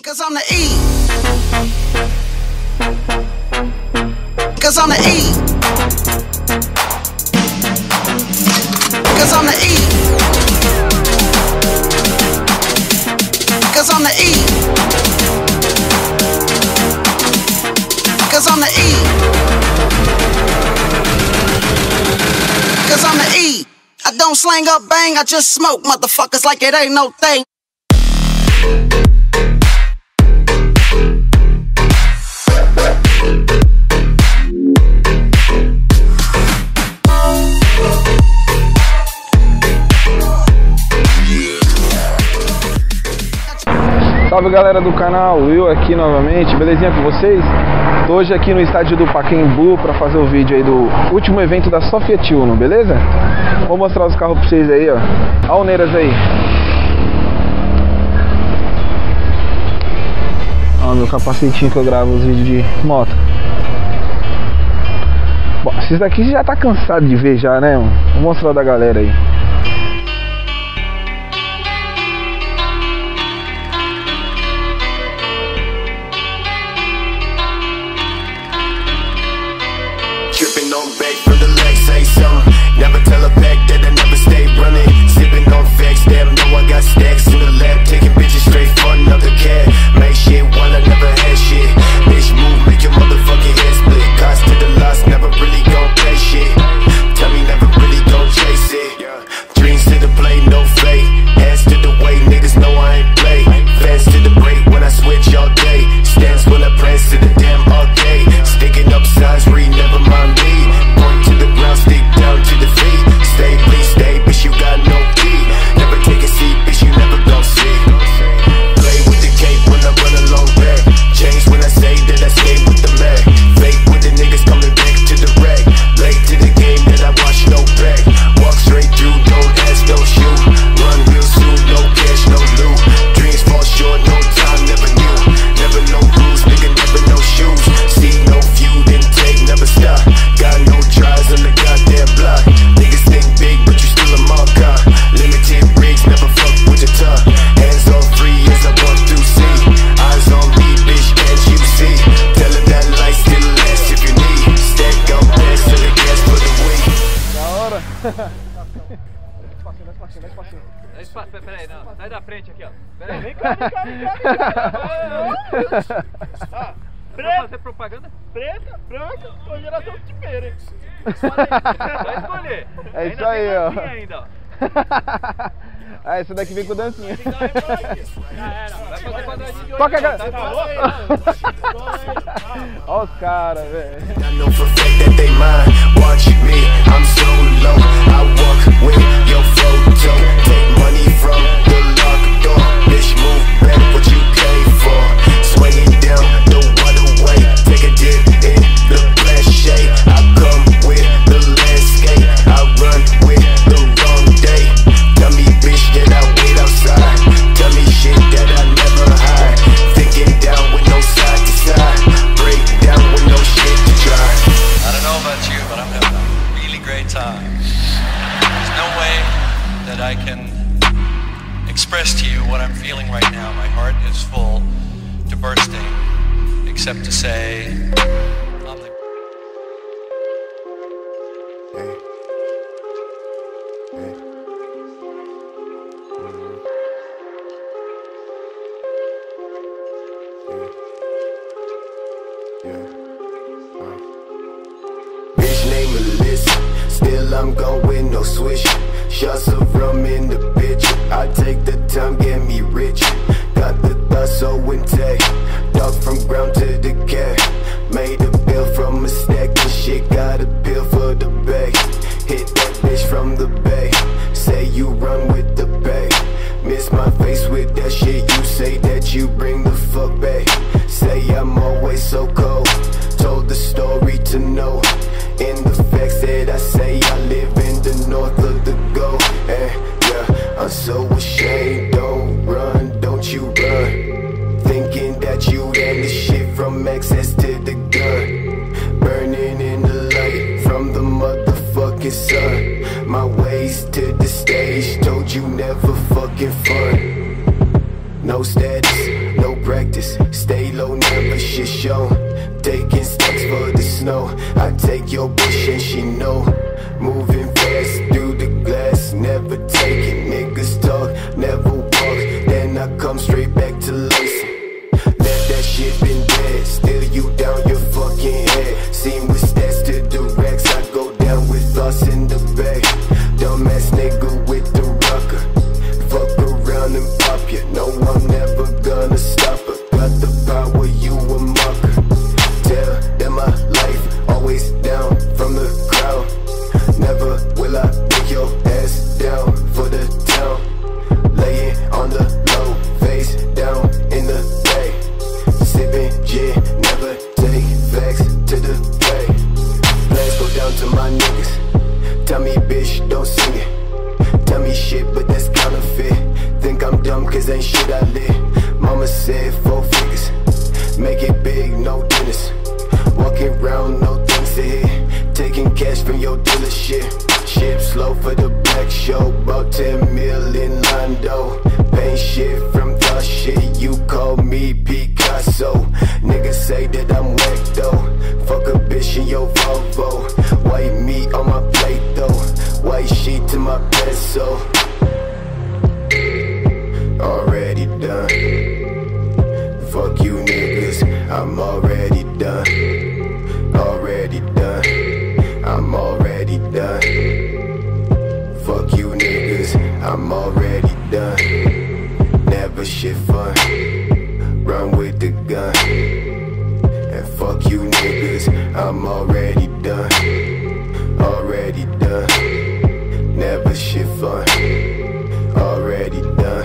Cause I'm the E. Cause I'm the E. Cause I'm the E. Cause I'm the E. Cause I'm the E. Cause I'm the E. I don't slang up bang, I just smoke motherfuckers like it ain't no thing. Salve galera do canal, Will aqui novamente, belezinha com vocês? Tô hoje aqui no estádio do Pacaembu para fazer o vídeo aí do último evento da Sofia Tuno, beleza? Vou mostrar os carros pra vocês aí, ó. Olha o Neiras aí. Ó, meu capacetinho que eu gravo os vídeos de moto. Bom, esses daqui já tá cansado de ver já, né? Vou mostrar o da galera aí. Tripping on back from the legs, say something. Never tell a back that I never stay running. Sipping on facts, damn, know I got stacks in the lab. Taking bitches straight for another cat. Make shit while I never had shit. Bitch move, make your motherfucking head split. Cost to the loss, never really gon' play shit. Tell me never really gon' chase it. Dreams to the play, no fake. Hands to the way, niggas know I ain't play. Fans to the break when I switch all day. Stands when I press to the damn arcade. Sticking up signs, read, never mind me. Point to the ground, stick down to the feet. Stay, please stay, bitch, you got no key. Never take a seat, bitch, you never gon' see. Play with the cape when I run along back. Change when I say that I stay with the Mac. Fake with the niggas coming back to the rack. Late to the game that I watch no back. Walk straight through, don't ask, don't shoot. Run real soon, no cash, no loot. Dreams fall short, no time, never knew. Never no rules, nigga, never no shoes. See no feud, intake, never stop. Got no tries on the goddamn block. Niggas think big, but you still a marker. Limited rigs, never fuck with the top. Hands on free as I walk through sea. Eyes on me, bitch, can't you see? Tell her that light still lasts if you need. Stack out pass to the gas for the week. Da hora! Dá espaço, peraí, não, sai da frente aqui, ó. Peraí, vem cá. Pra fazer propaganda? Preta, branca, com geração de primeira, hein? Vai escolher. É isso aí, ó. Ainda, ó. Ah, esse daqui vem com dancinha. Vai fazer quadradinho de Toca, olho. Olha os caras, velho. I know for a fact that they mine. Watch me, I'm so low. I walk with your photo. Take money from the locked door. Bitch, move back what you came for. Swing it down the waterway. Take a dip in the flash shade. I come with the landscape. I run with the wrong day. Tell me, bitch, that I wait outside. Tell me shit that I never hide. Thinking down with no side to side. Break down with no shit to try. I don't know about you, but I'm having a really great time. There's no way that I can express to you what I'm feeling right now. My heart is full to bursting, except to say, I'm the... Bitch name Melissa, still I'm going no swish. Shots of rum in the bitch. I take the time, get me rich. Got the thought so intact. Dog from ground to the cat. Made a bill from a stack and shit. Got a pill for the bag. Hit that bitch from the bay. Say you run with the bay. Miss my face with that shit. You say that you bring the fuck back. Say I'm always so cold. Told the story to know. In the facts that I say, I live in the north of the gold. And yeah, I'm so ashamed. Don't run, don't you run. Thinking that you and the shit from access to the gun. Burning in the light from the motherfucking sun. My ways to the stage, told you never fucking fun. No status, no practice. practice. Stay low, never shit show. Taking steps for the snow. I take your bitch and she know. Moving fast through the glass, never taking niggas talk, never walk. Then I come straight back to lacing. Let that shit been dead, still you down your fucking head. Seen with stats to the racks, I go down with thoughts in the bag. Dumbass nigga with the rocker, fuck around and pop ya. No, I'm never gonna stop her. Got the power, you a mocker. Tell them my life, always down from the crowd. Never will I take your ass down for the town. Laying on the low, face down in the bay. Sipping gin, never take facts to the bay. Plans go down to my niggas. Tell me bitch, don't sing it. Tell me shit, but that's counterfeit. Think I'm dumb cause ain't shit I live. Mama said 4 figures. Make it big, no dinners. Walking around, no things to hit. Taking cash from your dealership. Ship slow for the black show. About 10 million Lando. Paint shit from the shit. You call me Picasso. Niggas say that I'm whack though. Fuck a bitch in your Volvo. White meat on my plate though. White sheet to my pencil. Already done. Fuck you niggas, I'm already done. Already done, I'm already done. Fuck you niggas, I'm already done. Never shit fun, run with the gun. And fuck you niggas, I'm already done. Already done, never shit fun. Already done,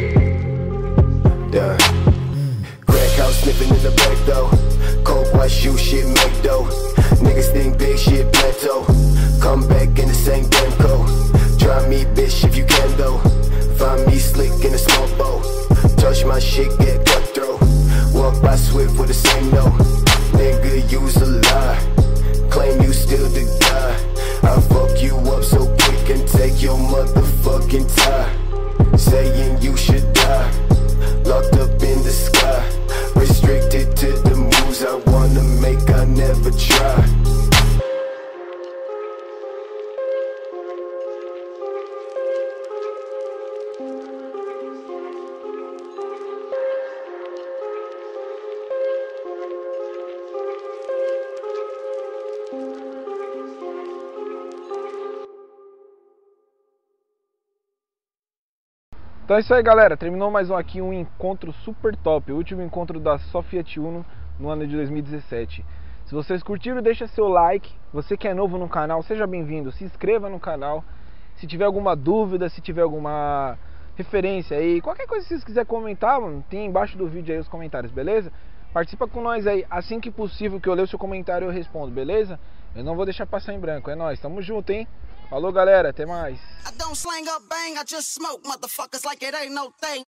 done. Crack house sniffing in the back though. Cold white shoe shit make dough. Niggas think big shit plateau. Come back in the same damn coat. Try me bitch if you can though. Find me slick in a small boat. Touch my shit get cutthroat. Walk by swift with the same no. Nigga use a lie. Claim you still the guy. I'll fuck you up so quick and take your motherfucking tie. Saying you should die. Locked up in the sky. Restricted to the moves I wanna make, I never try. Então é isso aí, galera, terminou mais um encontro super top, o último encontro da Fiat Uno no ano de 2017. Se vocês curtiram, deixa seu like. Você que é novo no canal, seja bem-vindo, se inscreva no canal. Se tiver alguma dúvida, se tiver alguma referência aí, qualquer coisa que vocês quiserem comentar, mano, tem embaixo do vídeo aí os comentários, beleza? Participa com nós aí, assim que possível que eu ler o seu comentário eu respondo, beleza? Eu não vou deixar passar em branco, é nóis, tamo junto, hein? Falou, galera, até mais. I don't slang up bang, I just smoke motherfuckers like it ain't no thing.